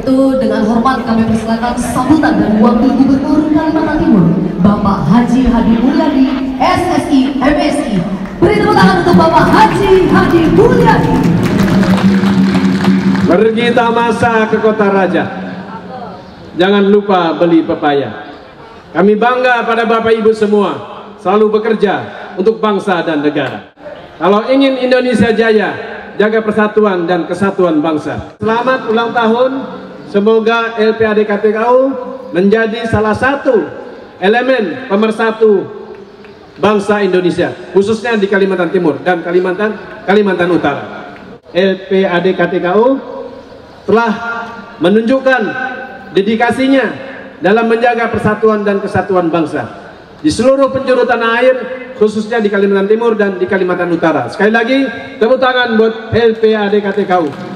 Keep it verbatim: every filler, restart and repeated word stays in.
itu dengan hormat kami persilakan sambutan dari Wakil Gubernur Kalimantan Timur, Bapak Haji Hadi Mulyadi, S S I M S I. Beri tepuk tangan untuk Bapak Haji Hadi Mulyadi. Mari kita masa ke Kota Raja. Jangan lupa beli pepaya. Kami bangga pada Bapak Ibu semua, selalu bekerja untuk bangsa dan negara. Kalau ingin Indonesia jaya, jaga persatuan dan kesatuan bangsa. Selamat ulang tahun. Semoga L P A D K T K U menjadi salah satu elemen pemersatu bangsa Indonesia, khususnya di Kalimantan Timur dan Kalimantan Kalimantan Utara. L P A D K T K U telah menunjukkan dedikasinya dalam menjaga persatuan dan kesatuan bangsa di seluruh penjuru tanah air, khususnya di Kalimantan Timur dan di Kalimantan Utara. Sekali lagi, tepuk tangan buat L P A D K T K U.